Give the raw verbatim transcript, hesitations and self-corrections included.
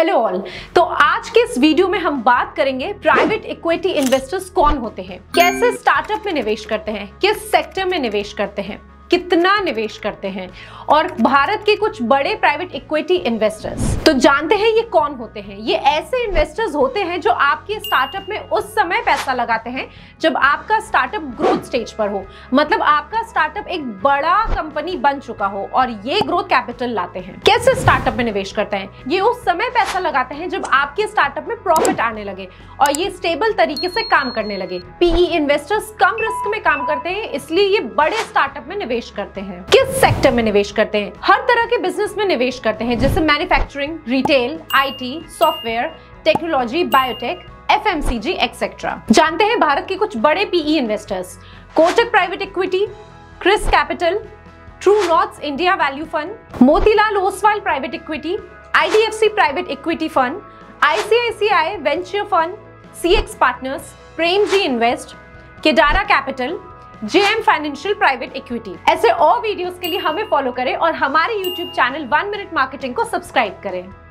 Hello all. तो आज के इस वीडियो में हम बात करेंगे प्राइवेट इक्विटी इन्वेस्टर्स कौन होते हैं, कैसे स्टार्टअप में निवेश करते हैं, किस सेक्टर में निवेश करते हैं, कितना निवेश करते हैं और भारत के कुछ बड़े प्राइवेट इक्विटी इन्वेस्टर्स। तो जानते हैं ये कौन होते हैं। ये ऐसे इन्वेस्टर्स होते हैं जो आपके स्टार्टअप में उस समय पैसा लगाते हैं जब आपका स्टार्टअप ग्रोथ स्टेज पर हो, मतलब आपका स्टार्टअप एक बड़ा कंपनी बन चुका हो और ये ग्रोथ कैपिटल लाते हैं। कैसे स्टार्टअप में निवेश करते हैं? ये उस समय पैसा लगाते हैं जब आपके स्टार्टअप में प्रॉफिट आने लगे और ये स्टेबल तरीके से काम करने लगे। पीई इन्वेस्टर्स कम रिस्क में काम करते हैं, इसलिए ये बड़े स्टार्टअप में निवेश करते हैं। किस सेक्टर में निवेश करते हैं? हर तरह के बिजनेस में निवेश करते हैं, जैसे manufacturing, retail, IT, software, technology, biotech, FMCG etcetera. जानते हैं भारत के कुछ बड़े PE investors: Kotak private equity, Chrys capital, True North India value fund, Motilal Oswal private equity, IDFC private equity fund, ICICI venture fund, CX partners, Premji invest, Kedaara capital, JM financial private equity. ऐसे और videos के लिए हमें फॉलो करें और हमारे YouTube channel one minute marketing को subscribe करें।